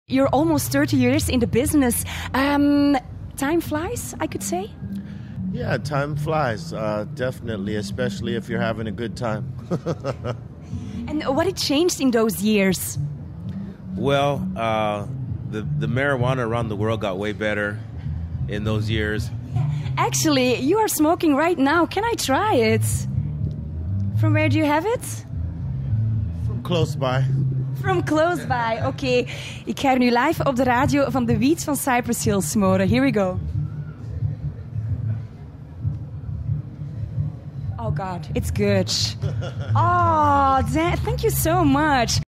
You're almost 30 years in the business. Time flies, I could say. Yeah, time flies, definitely, especially if you're having a good time. And what had changed in those years? Well, the marijuana around the world got way better in those years. Actually, you are smoking right now. Can I try it? From where do you have it? From close by. From close by, oké. Ik ga er nu live op de radio van de wiet van Cypress Hill smoren. Here we go. Oh God, it's good. Oh, thank you so much.